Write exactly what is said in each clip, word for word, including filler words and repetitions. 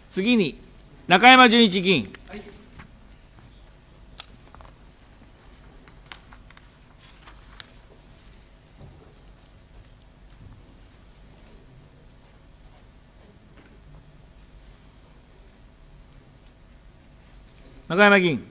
次に、中山純一議員。はい、中山議員。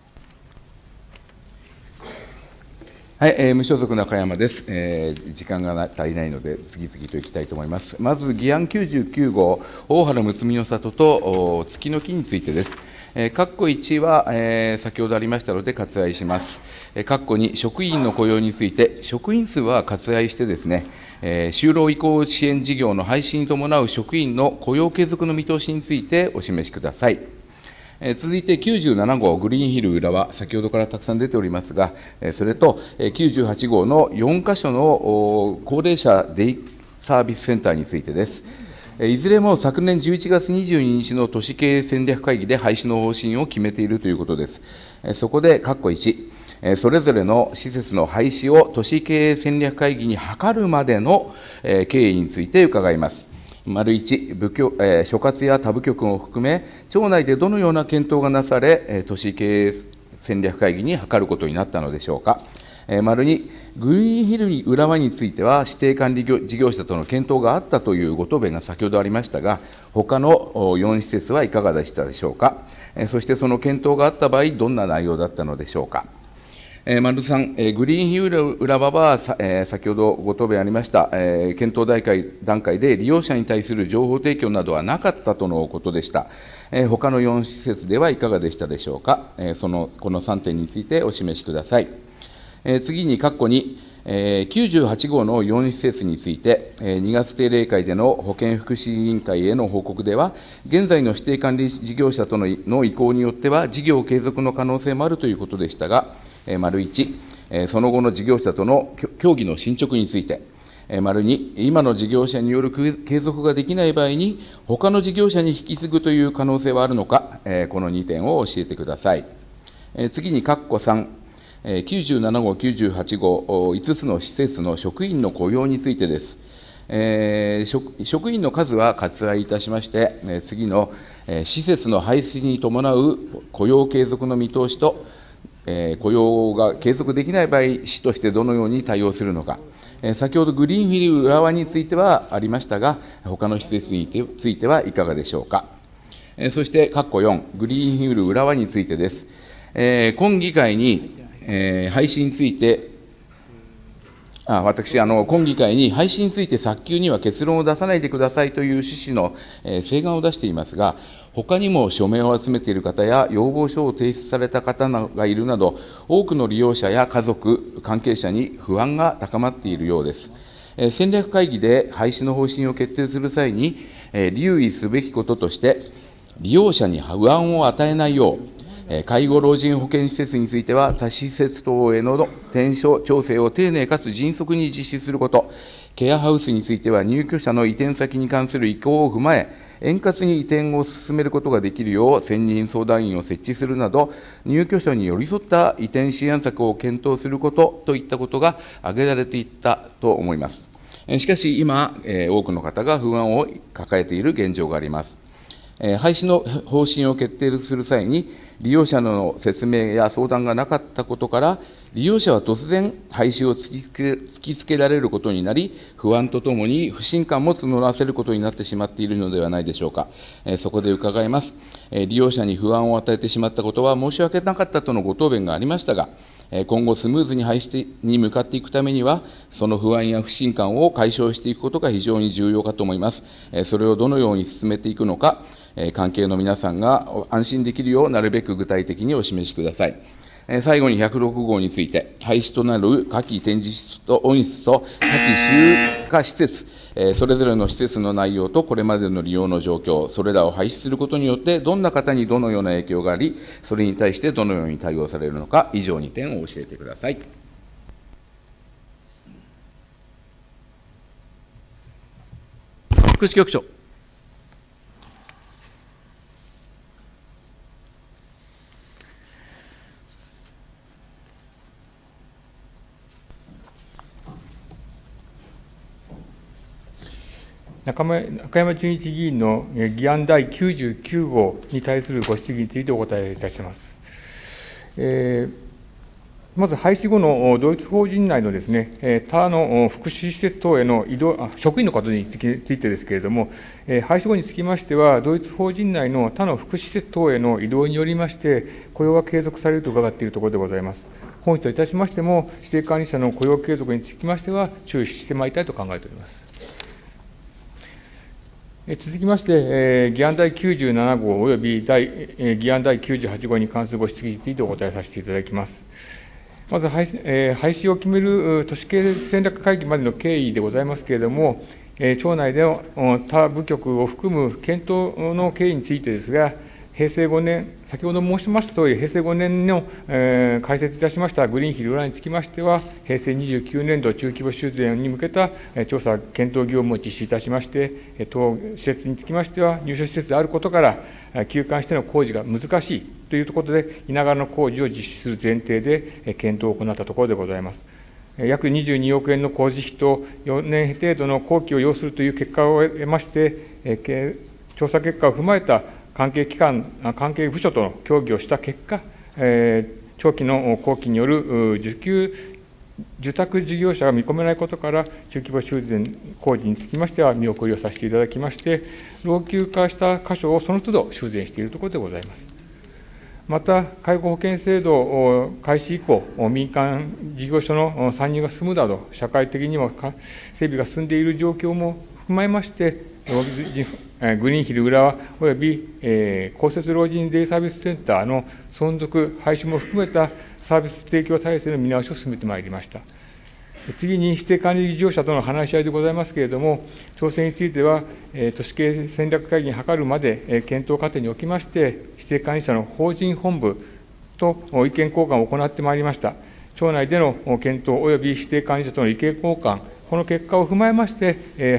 はい、えー、無所属中山です、えー。時間が足りないので、次々といきたいと思います。まず、議案きゅうじゅうきゅう号、大原睦美の里と月の木についてです。えー、括弧いちは、えー、先ほどありましたので、割愛します。えー、括弧に、職員の雇用について、職員数は割愛してですね、えー、就労移行支援事業の廃止に伴う職員の雇用継続の見通しについてお示しください。続いてきゅうじゅうなな号グリーンヒル浦和、先ほどからたくさん出ておりますが、それときゅうじゅうはち号のよんか所の高齢者デイサービスセンターについてです。いずれも昨年じゅういちがつにじゅうににちの都市経営戦略会議で廃止の方針を決めているということです。そこで、括弧いち、それぞれの施設の廃止を都市経営戦略会議に諮るまでの経緯について伺います。丸いち、部局、えー、所轄や他部局を含め、町内でどのような検討がなされ、えー、都市経営戦略会議に諮ることになったのでしょうか。えー、丸に、グリーンヒル浦和については、指定管理事業者との検討があったというご答弁が先ほどありましたが、他のよん施設はいかがでしたでしょうか。えー、そしてその検討があった場合、どんな内容だったのでしょうか。丸さん、グリーンヒル浦和は、先ほどご答弁ありました、検討段階で利用者に対する情報提供などはなかったとのことでした。他のよん施設ではいかがでしたでしょうか。そのこのさんてんについてお示しください。次に、括弧に、きゅうじゅうはち号のよん施設について、にがつ定例会での保健福祉委員会への報告では、現在の指定管理事業者との意向によっては、事業継続の可能性もあるということでしたが、丸いち、その後の事業者との協議の進捗について、丸に、今の事業者による継続ができない場合に、他の事業者に引き継ぐという可能性はあるのか、このにてんを教えてください。次に、括弧さん、きゅうじゅうなな号、きゅうじゅうはち号、いつつの施設の職員の雇用についてです。えー、職, 職員の数は割愛いたしまして、えー、次の、えー、施設の廃止に伴う雇用継続の見通しと、えー、雇用が継続できない場合、市としてどのように対応するのか、えー、先ほどグリーンフィル浦和についてはありましたが、他の施設についてはいかがでしょうか。えー、そして、括弧よん、グリーンフィル浦和についてです。えー、今議会に、えー、廃止について、あ私あの、今議会に廃止について早急には結論を出さないでくださいという趣旨の、えー、請願を出していますが、他にも署名を集めている方や、要望書を提出された方がいるなど、多くの利用者や家族、関係者に不安が高まっているようです。えー、戦略会議で廃止の方針を決定する際に、えー、留意すべきこととして、利用者に不安を与えないよう、介護老人保健施設については、他施設等への転所調整を丁寧かつ迅速に実施すること、ケアハウスについては、入居者の移転先に関する意向を踏まえ、円滑に移転を進めることができるよう、専任相談員を設置するなど、入居者に寄り添った移転支援策を検討することといったことが挙げられていったと思います。しかし、今、多くの方が不安を抱えている現状があります。廃止の方針を決定する際に、利用者の説明や相談がなかったことから、利用者は突然、廃止を突きつけ、突きつけられることになり、不安とともに不信感も募らせることになってしまっているのではないでしょうか。そこで伺います。利用者に不安を与えてしまったことは申し訳なかったとのご答弁がありましたが、今後スムーズに廃止に向かっていくためには、その不安や不信感を解消していくことが非常に重要かと思います。それをどのように進めていくのか、関係の皆さんが安心できるよう、なるべく具体的にお示しください。最後にひゃくろく号について、廃止となる下記展示室と温室と下記集荷施設、それぞれの施設の内容とこれまでの利用の状況、それらを廃止することによって、どんな方にどのような影響があり、それに対してどのように対応されるのか、以上にてんを教えてください。 福祉局長。 中山純一議員の議案だいきゅうじゅうきゅうごうに対するご質疑についてお答えいたします。えーまず廃止後の同一法人内のですね、他の福祉施設等への移動、あ職員の方についてですけれども、廃止後につきましては、同一法人内の他の福祉施設等への移動によりまして、雇用が継続されると伺っているところでございます。本日といたしましても、指定管理者の雇用継続につきましては、注視してまいりたいと考えております。続きまして、議案だいきゅうじゅうななごうおよび議案だいきゅうじゅうはちごうに関するご質疑についてお答えさせていただきます。まず廃止、えー、廃止を決める都市経済戦略会議までの経緯でございますけれども、えー、庁内での他部局を含む検討の経緯についてですが、平成ごねん、先ほど申しましたとおり、平成ごねんの、えー、開設いたしましたグリーンヒル裏につきましては、平成にじゅうきゅうねんど中規模修繕に向けた調査・検討業務を実施いたしまして、当施設につきましては、入所施設であることから、休館しての工事が難しいということで、いながらの工事を実施する前提で検討を行ったところでございます。約にじゅうにおくえんの工事費とよねん程度の工期を要するという結果を得まして、調査結果を踏まえた関係機関、関係部署との協議をした結果、長期の工期による受給受託事業者が見込めないことから、中規模修繕工事につきましては見送りをさせていただきまして、老朽化した箇所をその都度修繕しているところでございます。また、介護保険制度開始以降、民間事業所の参入が進むなど、社会的にも整備が進んでいる状況も踏まえまして、グリーンヒル浦和および、えー、公設老人デイサービスセンターの存続、廃止も含めたサービス提供体制の見直しを進めてまいりました。次に、指定管理事業者との話し合いでございますけれども、調整については、都市経営戦略会議に諮るまで、検討過程におきまして、指定管理者の法人本部と意見交換を行ってまいりました。庁内での検討および指定管理者との意見交換、この結果を踏まえまして、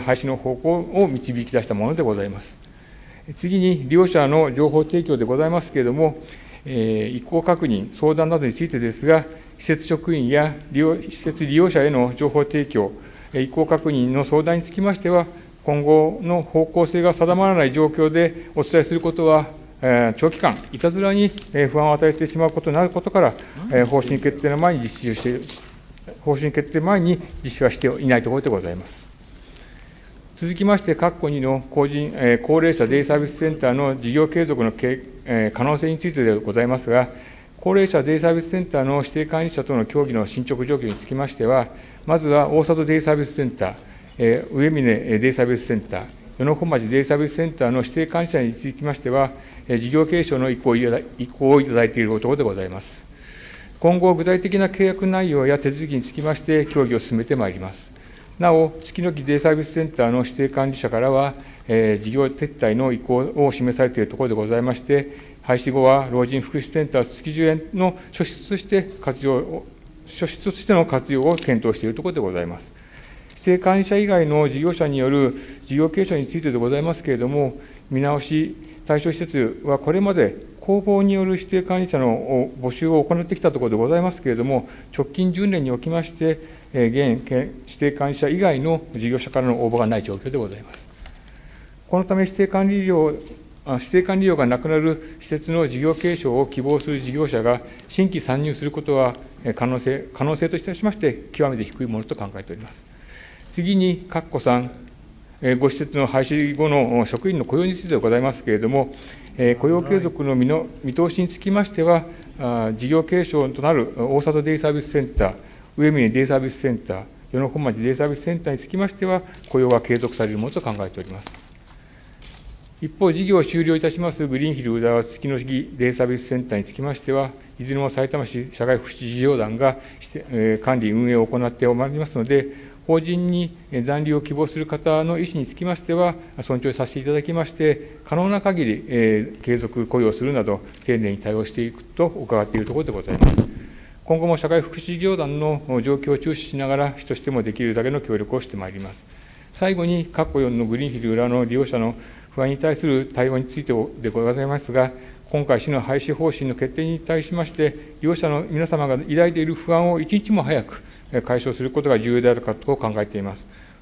廃止の方向を導き出したものでございます。次に、利用者の情報提供でございますけれども、意向確認、相談などについてですが、施設職員や利用施設利用者への情報提供、意向確認の相談につきましては、今後の方向性が定まらない状況でお伝えすることは、長期間、いたずらに不安を与えてしまうことになることから、方針決定の前に実施をして、方針決定前に実施はしていないところでございます。続きまして、括弧にの高人高齢者デイサービスセンターの事業継続の可能性についてでございますが、高齢者デイサービスセンターの指定管理者との協議の進捗状況につきましては、まずは大里デイサービスセンター、上峰デイサービスセンター、与野本町デイサービスセンターの指定管理者につきましては、事業継承の意向をいただいているところでございます。今後、具体的な契約内容や手続きにつきまして、協議を進めてまいります。なお、月の木デイサービスセンターの指定管理者からは、事業撤退の意向を示されているところでございまして、廃止後は老人福祉センター月じゅうえんの初出として活用、初出としての活用を検討しているところでございます。指定管理者以外の事業者による事業継承についてでございますけれども、見直し対象施設はこれまで公募による指定管理者の募集を行ってきたところでございますけれども、直近じゅうねんにおきまして、現指定管理者以外の事業者からの応募がない状況でございます。このため指定管理料指定管理料がなくなる施設の事業継承を希望する事業者が新規参入することは可能性、可能性といたしまして、極めて低いものと考えております。次に、括弧さん、ご施設の廃止後の職員の雇用についてでございますけれども、雇用継続の見の見通しにつきましては、事業継承となる大里デイサービスセンター、上峰デイサービスセンター、与野本町デイサービスセンターにつきましては、雇用が継続されるものと考えております。一方、事業を終了いたしますグリーンヒル浦和月の木デイサービスセンターにつきましては、いずれもさいたま市社会福祉事業団が管理・運営を行っておりますので、法人に残留を希望する方の意思につきましては、尊重させていただきまして、可能な限り継続雇用するなど、丁寧に対応していくと伺っているところでございます。今後も社会福祉事業団の状況を注視しながら、市としてもできるだけの協力をしてまいります。最後に、括弧よんのグリーンヒル浦和の利用者の不安に対する対応についてでございますが、今回、市の廃止方針の決定に対しまして、利用者の皆様が抱いている不安を一日も早く解消することが重要であるかと考えています。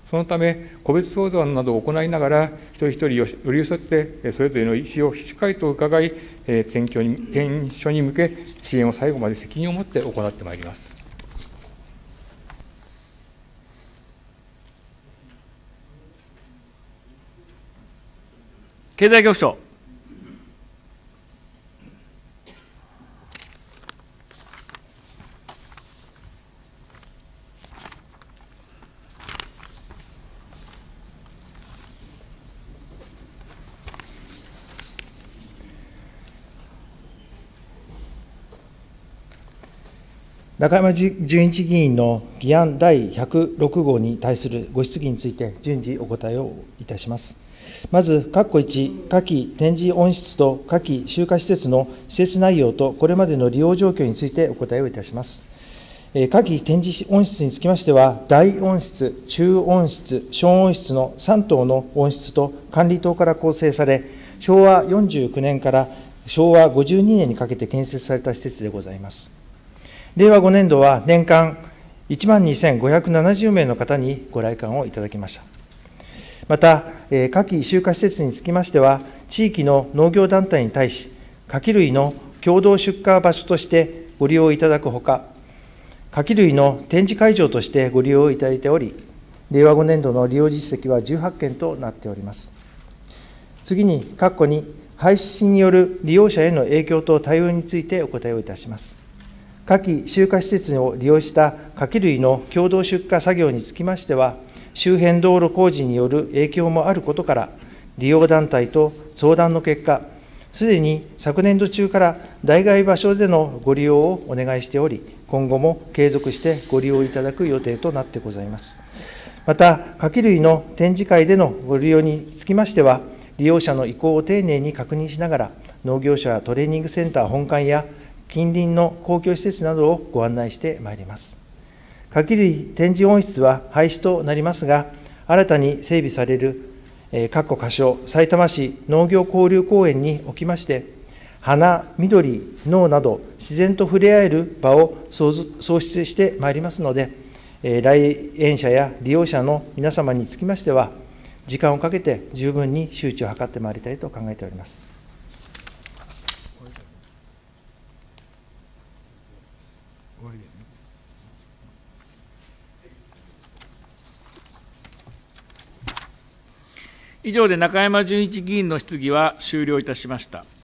そのため、個別相談などを行いながら、一人一人寄り添って、それぞれの意思をしっかりと伺い、転居に転所に向け、支援を最後まで責任を持って行ってまいります。 経済局長。 中山純一議員の議案だいひゃくろく号に対するご質疑について順次お答えをいたします。まず、括弧いち、下記展示温室と下記集荷施設の施設内容とこれまでの利用状況についてお答えをいたします。下記展示温室につきましては、大温室、中温室、小温室のさん棟の温室と管理棟から構成され、しょうわよんじゅうきゅうねんからしょうわごじゅうにねんにかけて建設された施設でございます。れいわごねん度は年間いちまんにせんごひゃくななじゅうめいの方にご来館をいただきました。また、下記集荷施設につきましては、地域の農業団体に対し、牡蠣類の共同出荷場所としてご利用いただくほか、牡蠣類の展示会場としてご利用いただいており、れいわごねん度の利用実績はじゅうはちけんとなっております。次に、括弧に、廃止による利用者への影響と対応についてお答えをいたします。下記集荷施設を利用した牡蠣類の共同出荷作業につきましては、周辺道路工事による影響もあることから、利用団体と相談の結果、すでに昨年度中から代替場所でのご利用をお願いしており、今後も継続してご利用いただく予定となってございます。また、牡蠣類の展示会でのご利用につきましては、利用者の意向を丁寧に確認しながら、農業者トレーニングセンター本館や近隣の公共施設などをご案内してまいります。牡蠣類展示温室は廃止となりますが、新たに整備される、えー、括弧仮称、さいたま市農業交流公園におきまして、花、緑、農など、自然と触れ合える場を創出してまいりますので、えー、来園者や利用者の皆様につきましては、時間をかけて十分に周知を図ってまいりたいと考えております。 以上で中山純一議員の質疑は終了いたしました。